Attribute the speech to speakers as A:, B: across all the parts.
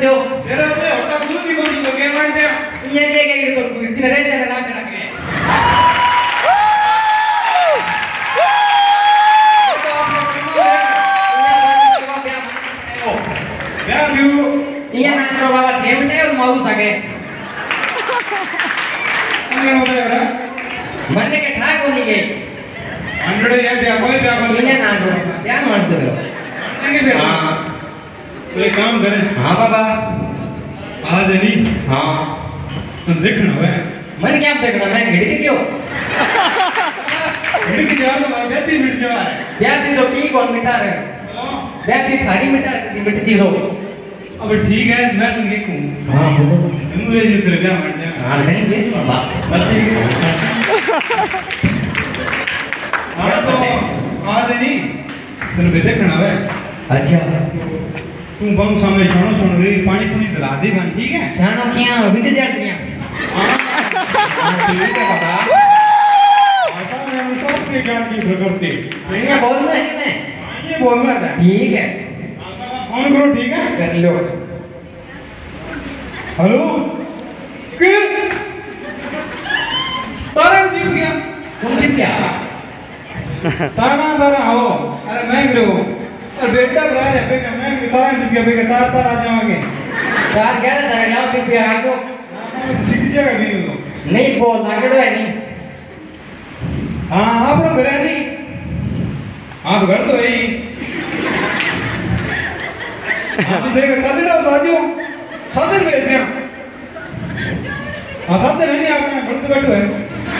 A: दो
B: तेरे पे होटा दूध ही कोई तो क्या मार दे
A: ये तो इतने रह जाने ना करा के
B: क्या व्यू
A: ये ना करो बाबा टेमटे और माउस आगे
B: क्या होता है यार
A: मरने के ठाक होनी गई
B: 100 या क्या कोई क्या कर
A: ये ना दो क्या मारते हो
B: नहीं बेटा हां तो एक काम करें
A: हां बाबा
B: आज नहीं
A: हां
B: तो देखना है
A: मन क्या देखना मैं घिड़की क्यों
B: घिड़की जा तो मार बेटी मिट जा है
A: बेटी तो की कौन मिटा रहे बेटी थारी मिटा मिटती हो
B: अब ठीक है मैं तुमसे कहूं
A: हां बोलो
B: तुम ये जो तेरे क्या मार दिया
A: हां नहीं ये बाबा
B: बच्चे हां तो आज नहीं तेरे पे देखना है
A: अच्छा
B: तू बम सामने छोड़ो छोड़ रे पानी पूरी जला दे बन ठीक है
A: सानो क्या विद जातियां हां ठीक है बाबा
B: आता मैं सब के ज्ञान की प्रकृति
A: ये बोलना है मैं
B: ये बोलना है
A: ठीक है
B: फोन करो ठीक है
A: कर लो
B: हेलो के तारा जी गया
A: कौन सी क्या
B: तारा आओ अरे मैं करो और बेटा बुला रहे पे मैं तारा जी गया तारा आ जाओगे
A: चार 11 तारा लाओ पे आ जाओ
B: सीख जाएगा भी
A: नहीं बोल लागड़ो है नहीं
B: हां आप लोग घर है नहीं हां तो घर तो है ही हां तो देख चल रहा बाजू साधन भेज दिया हां साधन है नहीं आपने बढ़ते बैठो है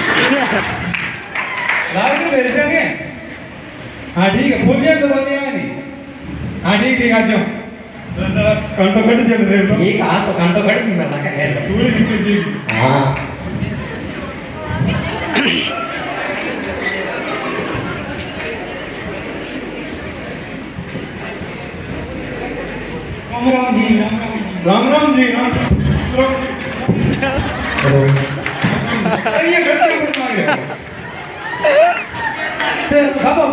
B: लाल के भेज देंगे हां ठीक है फूलिया तो बन दिया नहीं हां ठीक आ जाओ कांटो कट चल रहे हो
A: ठीक हां तो कांटो कट जी मला का है
B: पूरी निकल जी
A: हां
B: राम जी राम जी अरे ये घर पे कौन आ गया ते बाबा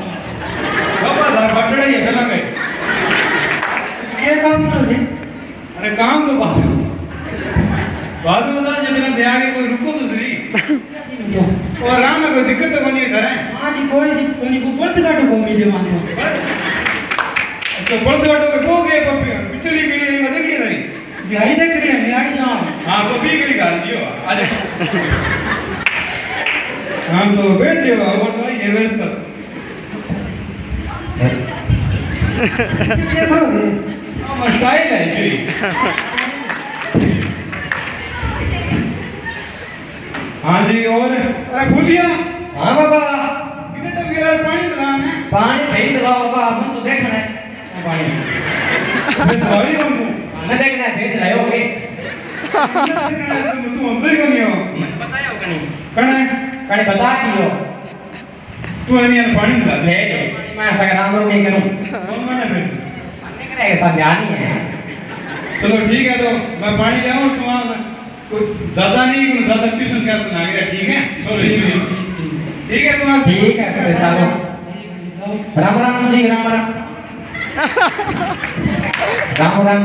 B: बटड़ा ये चला गए
A: ये काम करो जी
B: अरे काम तो बाद में बता जब बिना दे आगे कोई रुको तो सही और राम में कोई दिक्कत तो बनी है
A: हां जी कोई को बर्द काटो को मिले मानो
B: तो बर्द काटो को गए पप्पी पिछली गड़ी में देख रही
A: बिहारी देख रहे हैं आई जाओ
B: हां पप्पी गड़ी गाल दियो आज हम तो बैठ जाओ और तो ये व्यवस्था
A: ये करो
B: हम स्टाइल है जी हाँ जी और अरे भूलिया
A: हां बाबा
B: कितने तो गिरा पानी चला मैं
A: पानी नहीं चलाओ बाबा अपन तो देखना है पानी
B: मैं सॉरी हूं
A: ना देखना है भेज रहे होगे
B: तू अंदर क्यों नहीं हो
A: बताया होगा नहीं
B: कने
A: बता दियो
B: तू नहीं पानी चला
A: ले मैं संग्राम रो नहीं करूं
B: कौन माने फिर
A: अन्य करेगा तो ध्यान ही है
B: चलो ठीक है तो मैं पानी ले आऊं तुम्हारा कुछ ज्यादा नहीं कुछ ज्यादा ट्यूशन क्लास सुना गया ठीक है चलो ठीक है तुम्हारा
A: ठीक है तो चलो राम राम जी राम राम राम राम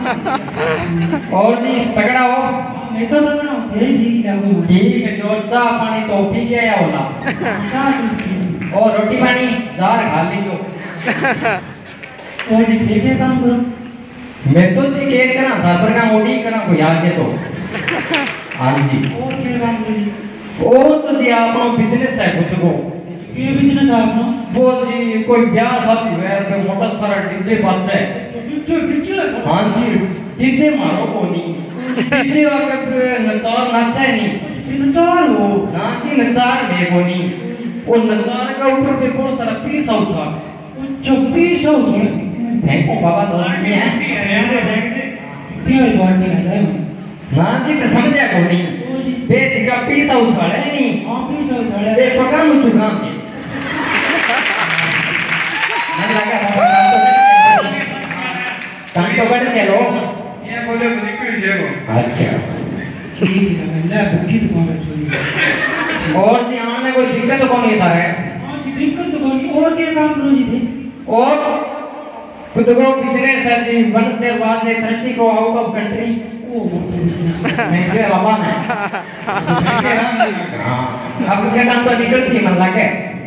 A: और जी तगड़ा हो
C: मैं तो तगड़ा हूं तेरे जी की लागू
A: ठीक है जो चाह पानी तो पी गया या होला और रोटी पानी जार खा लीजो
C: और जी ठीक है काम करो
A: मैं तो जी के करा था पर का मोड़ी करा को याद है तो हां जी
C: और क्या काम करो
A: और तो जी आपनो बिजनेस है खुद को
C: ये बिजनेस आपनो
A: वो जी कोई ब्याह शादी है पे मोटा सारा डीजे बाज है
C: डीजे
A: हां जी डीजे मारो को नहीं डीजे आके नचार नाचा नहीं
C: नचार हो
A: ना जी नचार में को नहीं वो नचार का ऊपर पे बहुत सारा पीस आउट था
C: अच्छा 20 हो थोड़ा
A: फेंको बाबा तो नहीं है
C: ये बात नहीं है
A: ना जी तो समझा को नहीं बेच का पीस आउट वाले नहीं
C: हां 20 हो थोड़ा
A: ए पका मुझे काम के मन लगा काम तो कर चलो
B: ये बोले तो निकल जाएगा
A: अच्छा
C: ठीक है मैं भूखी तो कौन छोड़ी
A: और जी आने कोई दिक्कत तो कौन नहीं था है
C: हां जी दिक्कत तो कौन और क्या काम करो जी थे
A: और खुद को पिछले सर जी वंश के बाद से थर्स्टी को आउट ऑफ कंट्री
C: ओ मोटे बिजनेस
A: मैं जो बाबा है अब उसका नाम तो निकल थी मन लागे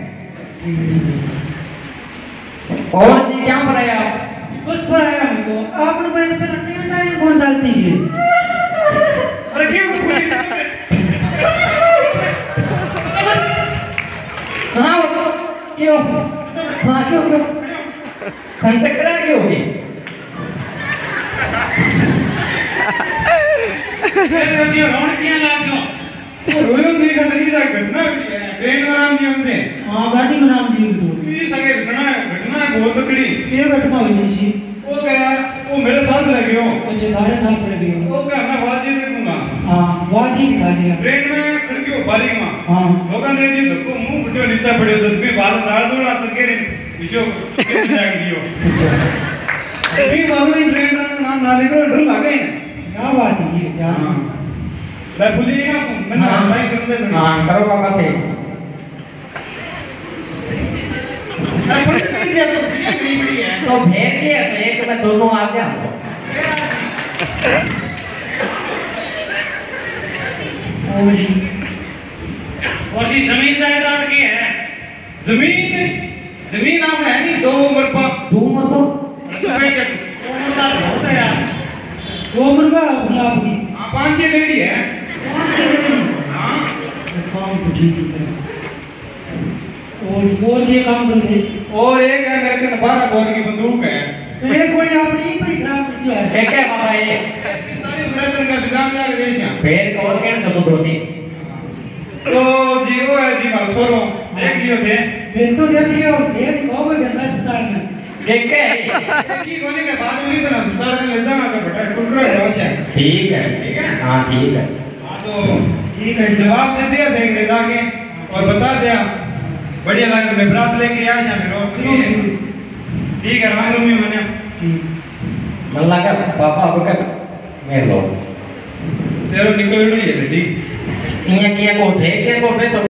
A: और जी क्या पढ़ाया आप
C: बस पढ़ाया मैं तो आपने भाई पर नहीं कौन चलती है
B: अरे क्यों
A: हाँ क्यों हाँ क्यों क्यों संचक्रा क्यों होगी
B: ये रोड किया लाग दो रोयो नहीं का तरीका घटना भी है ट्रेन का नाम नहीं होते
C: हां गाड़ी का नाम दिए तो
B: ये सगे घटना बहुत तकड़ी
C: ये घटना हुई थी
B: वो गया वो मेरे साथ रह गयो
C: अच्छा धारे साथ रह गई
B: वो क्या मैं वादी दे दूंगा
C: हां वादी दिखा दिया
B: ट्रेन में खिड़की बारी में
C: हां
B: लोगों ने दी धक्को मुंह फुटियो नीचे पड़ियो जब भी बाल दाड़ दौड़ा सके रे विशो के जाग दियो ये बाबू इन ट्रेन का नाम ना लेकर डर लगे
C: क्या बात है ये क्या
B: मैं भूली ना मैंने भाई करते
A: हाँ करो पापा थे तो भेज दिया तो एक में दोनों आ गया
B: और जी जमीन जायदाद की है जमीन आप है नहीं 2 उम्र पर
A: 2 उम्र तो
B: बहुत है यार
C: 2 उम्र का गुलाब की
B: हाँ 5-6 लेडी है
C: 5-6 लेडी
B: हाँ
C: काम तो ठीक है और ये काम करते
B: और एक है मेरे के 12 बोर की बंदूक है
C: तो ये कोई आपने ही पर खराब कर दिया है
A: एक है पापा ये
B: 45 ब्रदर का दुकान में देश है
A: पेड़ को और कहने दो दो तीन
B: तो जीरो है जी मारो छोरो देख लियो थे
C: मैं तो देख लियो ये दिखाओगे गंदा अस्पताल में
A: एक है
B: की होने के बाद उन्हीं तरह अस्पताल में ले जाना तो बेटा कुरकुरा रोज है
A: ठीक है हाँ ठीक है
B: हाँ तो ठीक है जवाब दे दिया देख ले जाके और बता दिया बढ़िया लगा मैं बरात लेके आया शाम रोज ठीक है राम रूमी मने
A: मन लगा पापा अब का मैं लो
B: तेरो निकल रही है ठीक
A: ये किया को थे तो